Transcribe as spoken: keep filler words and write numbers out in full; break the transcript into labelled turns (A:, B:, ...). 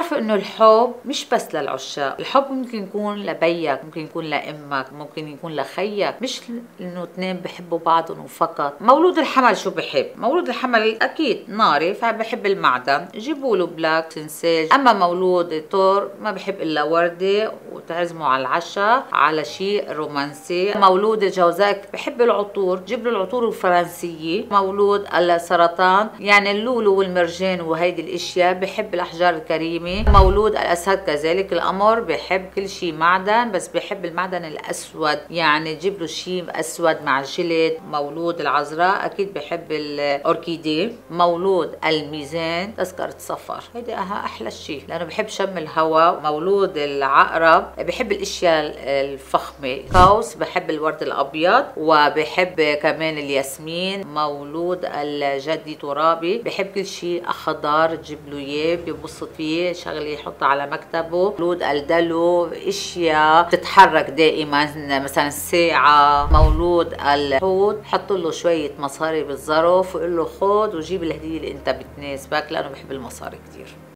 A: بتعرفوا انه الحب مش بس للعشاق، الحب ممكن يكون لبيك، ممكن يكون لامك، ممكن يكون لخيك، مش انه اثنين بحبوا بعضهم وفقط. مولود الحمل شو بحب؟ مولود الحمل اكيد ناري، فبحب المعدن، جيبوا له بلاك سنساج. اما مولود الثور ما بحب الا ورده، وتعزموا على العشاء على شيء رومانسي. مولود الجوزاء بحب العطور، جيب له العطور الفرنسيه. مولود السرطان يعني اللولو والمرجان وهيدي الاشياء، بحب الاحجار الكريمه. مولود الاسد كذلك، القمر بحب كل شيء معدن، بس بحب المعدن الاسود، يعني جيب له شيء اسود مع جلد. مولود العذراء اكيد بحب الاوركيديه. مولود الميزان تذكره سفر، هيدي احلى شيء لانه بحب شم الهواء. مولود العقرب بحب الاشياء الفخمه. قوس بحب الورد الابيض، وبحب كمان الياسمين. مولود الجدي ترابي بحب كل شيء اخضر، تجيب له اياه بينبسط فيه، شغله يحطها على مكتبه. مولود الدلو اشياء بتتحرك دائما، مثلا الساعه. مولود الحوت حط له شويه مصاري بالظرف وقول له خذ وجيب الهديه اللي انت بتناسبك، لانه بحب المصاري كثير.